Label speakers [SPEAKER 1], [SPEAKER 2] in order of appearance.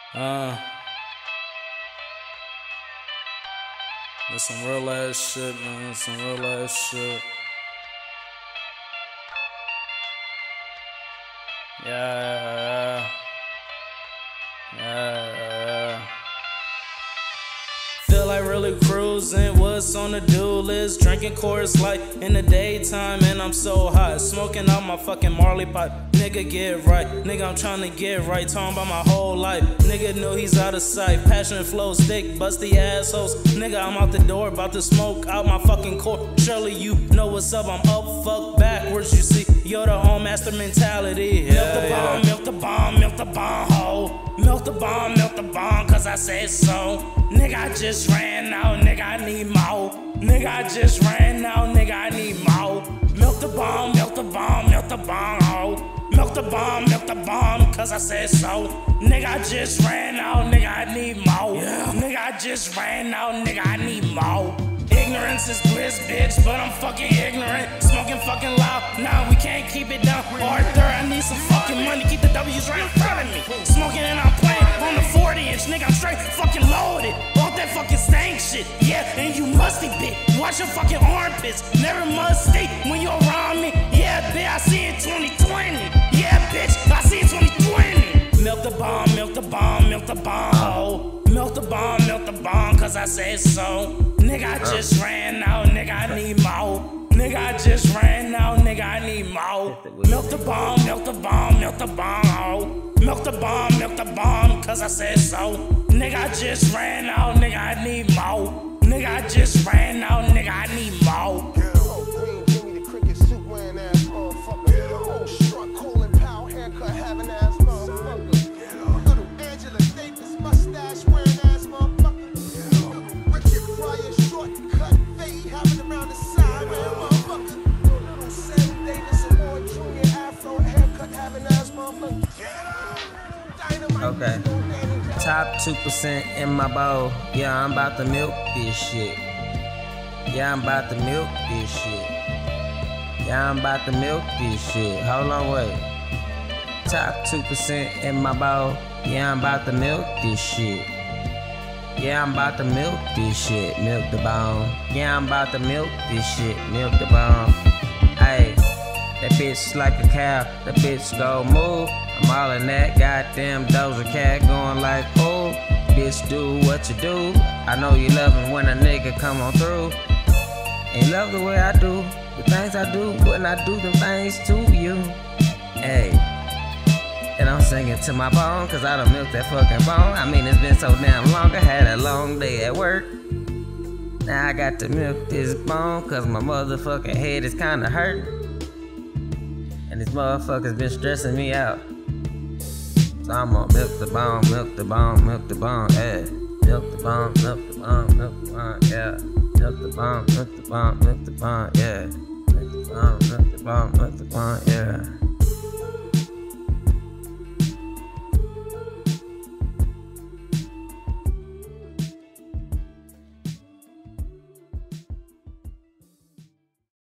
[SPEAKER 1] Uh, That's some real ass shit, man. Some real ass shit. Yeah. Feel like really cruising, what's on the do list? Drinking Coors Light in the daytime, and I'm so hot. Smoking out my fucking Marley pipe. Nigga, get right. Nigga, I'm tryna get right. Talking about my whole life. Nigga, know he's out of sight. Passion flows thick, busty assholes. Nigga, I'm out the door, about to smoke out my fucking core. Surely you know what's up. I'm up, fuck backwards. You see, you're the own master mentality. Milk the bomb, milk the bomb, milk the bomb, ho. Milk the bomb, cause I said so. Nigga, I just ran out, nigga, I need more. Nigga, I just ran out, nigga, I need more. Milk the bomb, milk the bomb, milk the bomb, ho. Milk the bomb, cause I said so. Nigga, I just ran out, nigga, I need more. Nigga, I just ran out, nigga, I need more. Ignorance is bliss, bitch, but I'm fucking ignorant. Smoking fucking loud, nah, we can't keep it down. Arthur, I need some fucking money, keep the W's right in front of me. Smoking and I'm playing on the 40-inch, nigga, I'm straight fucking loaded. Off that fucking stank shit, yeah, and you musty bitch. Watch your fucking armpits, never musty when you around me. Yeah, bitch, I see it 2020. Yeah, bitch, I see it 2020. Milk the bomb, milk the bomb, milk the bomb, ho. Milk the bomb, cause I said so. Nigga, I just ran out, nigga, I need more. Nigga, I just ran out, nigga, I need more. Milk the bomb, milk the bomb, milk the bomb, ho. Milk the bomb, cause I said so. Nigga, I just ran out, nigga, I need more. Nigga, I just ran out, nigga, I need more.
[SPEAKER 2] Okay, top 2% in my bowl. Yeah, I'm about to milk this shit. Yeah, I'm about to milk this shit. Yeah, I'm about to milk this shit. Hold on, wait. Top 2% in my bowl. Yeah, I'm about to milk this shit. Yeah, I'm about to milk this shit. Milk the bone. Yeah, I'm about to milk this shit. Milk the bone. Hey, that bitch like a cow. That bitch go move. I'm all in that goddamn Doja Cat going like, oh, bitch, do what you do. I know you loving when a nigga come on through. And love the way I do, the things I do when I do them things to you. Hey, and I'm singing to my bone, cause I done milked that fucking bone. I mean, it's been so damn long, I had a long day at work. Now I got to milk this bone, cause my motherfucking head is kinda hurting. And this motherfucker's been stressing me out. So I'm gonna milk the bone, milk the bone, milk the bone, yeah. Milk the bone, milk the bone, milk the bone, yeah. Milk the bone, milk the bone, milk the bone, yeah. Milk the bone, milk the bone, milk the bone, yeah.